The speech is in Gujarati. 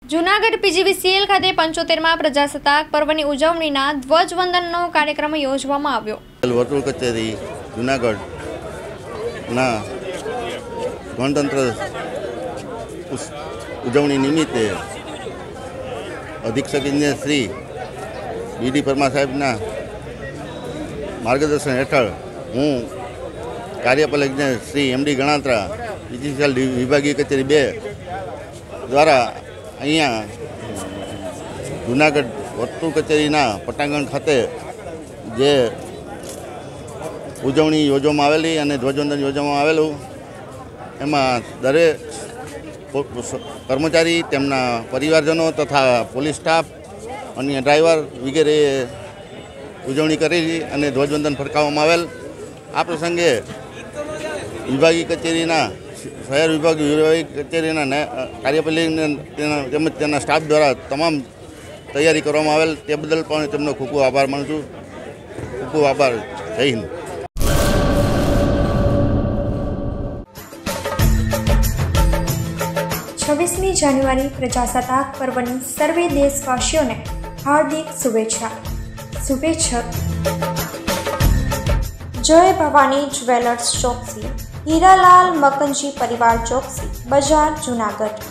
જૂનાગઢ પીજીવીસીએલ ખાતે 75મા પ્રજાસત્તાક પર્વની ઉજવણીના ધ્વજવંદનનો કાર્યક્રમ યોજવામાં આવ્યો. વર્તુળ કચેરી જૂનાગઢના ગણતંત્ર ઉજવણી નિમિત્તે અધિક્ષક ઇજનેર શ્રી બીડી પરમાર સાહેબના માર્ગદર્શન હેઠળ હું કાર્યપાલક ઇજનેર શ્રી એમડી ગણાત્રા પીજીવીસીએલ વિભાગીય કચેરી 2 દ્વારા અહીંયા જૂનાગઢ વર્તુળ કચેરીના પટાંગણ ખાતે જે ઉજવણી યોજવામાં આવેલી અને ધ્વજવંદન યોજવામાં આવેલું, એમાં દરેક કર્મચારી, તેમના પરિવારજનો તથા પોલીસ સ્ટાફ, અન્ય ડ્રાઈવર વગેરે ઉજવણી કરેલી અને ધ્વજવંદન ફરકાવવામાં આવેલ. આ પ્રસંગે વિભાગીય કચેરીના શહેર વિભાગીય કચેરીના કાર્યપાલક તેમજ તેના સ્ટાફ દ્વારા તમામ તૈયારી કરવામાં આવેલ. તે બદલ પણ તેમનો ખૂબ ખૂબ આભાર માનું છું. ખૂબ ખૂબ આભાર. જય હિન્દ. 26મી જાન્યુઆરી પ્રજાસત્તાક પર્વની સર્વે દેશવાસીઓને હાર્દિક શુભેચ્છા. શુભેચ્છક જય ભવાની જ્વેલર્સ ચોકસી, હીરાલાલ મકનજી પરિવાર ચોકસી, બજાર, જૂનાગઢ.